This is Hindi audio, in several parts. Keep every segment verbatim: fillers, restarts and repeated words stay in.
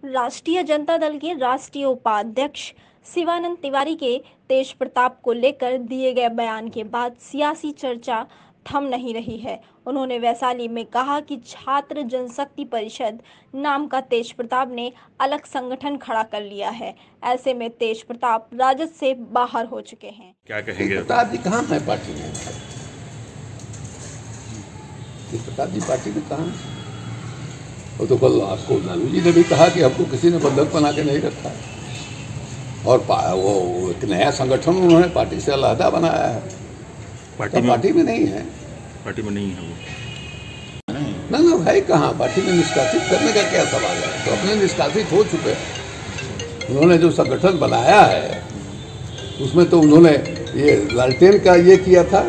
राष्ट्रीय जनता दल के राष्ट्रीय उपाध्यक्ष शिवानंद तिवारी के तेज प्रताप को लेकर दिए गए बयान के बाद सियासी चर्चा थम नहीं रही है। उन्होंने वैशाली में कहा कि छात्र जनशक्ति परिषद नाम का तेज प्रताप ने अलग संगठन खड़ा कर लिया है। ऐसे में तेज प्रताप राजद से बाहर हो चुके हैं। क्या कहेंगे? प्रताप जी कहाँ है पार्टी में? प्रताप जी पार्टी में कहाँ? वो तो कल आपको लालू जी ने भी कहा कि हमको किसी ने बंधक बना के नहीं रखा है, और वो एक नया संगठन उन्होंने पार्टी से अलहदा बनाया है। पार्टी में, पार्टी में नहीं है। पार्टी में नहीं है वो। ना ना भाई, कहाँ पार्टी में निष्कासित करने का क्या सवाल है? तो अपने निष्कासित हो चुके। उन्होंने जो संगठन बनाया है उसमें तो उन्होंने ये लालटेन का ये किया था,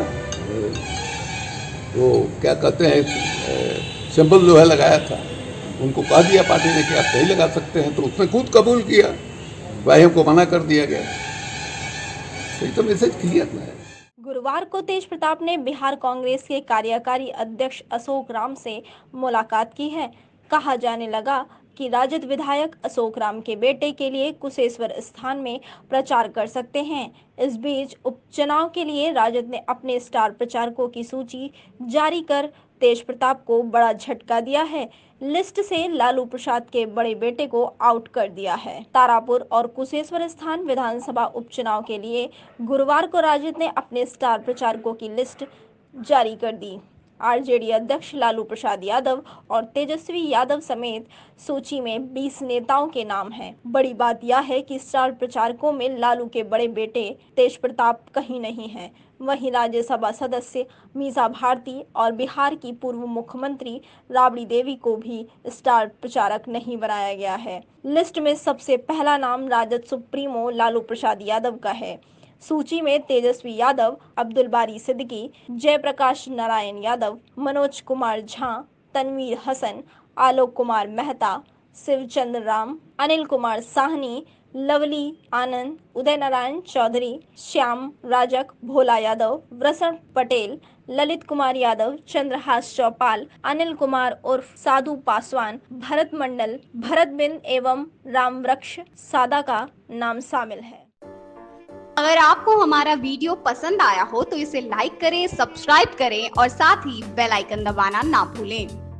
वो क्या कहते हैं, सिंबल जो है लगाया था। उनको कह दिया पार्टी ने कि आप नहीं लगा सकते हैं, तो उसने खुद कबूल किया। भाई हमको मना कर दिया गया। तो ये तो मैसेज क्लियर है। गुरुवार को तेज प्रताप ने बिहार कांग्रेस के कार्यकारी अध्यक्ष अशोक राम से मुलाकात की है। कहा जाने लगा कि राजद विधायक अशोक राम के बेटे के लिए कुशेश्वर स्थान में प्रचार कर सकते हैं। इस बीच उपचुनाव के लिए राजद ने अपने स्टार प्रचारकों की सूची जारी कर तेज प्रताप को बड़ा झटका दिया है। लिस्ट से लालू प्रसाद के बड़े बेटे को आउट कर दिया है। तारापुर और कुशेश्वर स्थान विधानसभा उपचुनाव के लिए गुरुवार को राजद ने अपने स्टार प्रचारकों की लिस्ट जारी कर दी। आरजेडी अध्यक्ष लालू प्रसाद यादव और तेजस्वी यादव समेत सूची में बीस नेताओं के नाम हैं। बड़ी बात यह है कि स्टार प्रचारकों में लालू के बड़े बेटे तेज प्रताप कहीं नहीं हैं। वहीं राज्यसभा सदस्य मीसा भारती और बिहार की पूर्व मुख्यमंत्री राबड़ी देवी को भी स्टार प्रचारक नहीं बनाया गया है। लिस्ट में सबसे पहला नाम राजद सुप्रीमो लालू प्रसाद यादव का है। सूची में तेजस्वी यादव, अब्दुल बारी सिद्दीकी, जयप्रकाश नारायण यादव, मनोज कुमार झा, तनवीर हसन, आलोक कुमार मेहता, शिवचंद्र राम, अनिल कुमार साहनी, लवली आनंद, उदय नारायण चौधरी, श्याम राजक, भोला यादव, वृषण पटेल, ललित कुमार यादव, चंद्रहास चौपाल, अनिल कुमार उर्फ साधु पासवान, भरत मंडल, भरत बिंद एवं रामवृक्ष सादा का नाम शामिल है। अगर आपको हमारा वीडियो पसंद आया हो तो इसे लाइक करें, सब्सक्राइब करें और साथ ही बेल आइकन दबाना ना भूलें।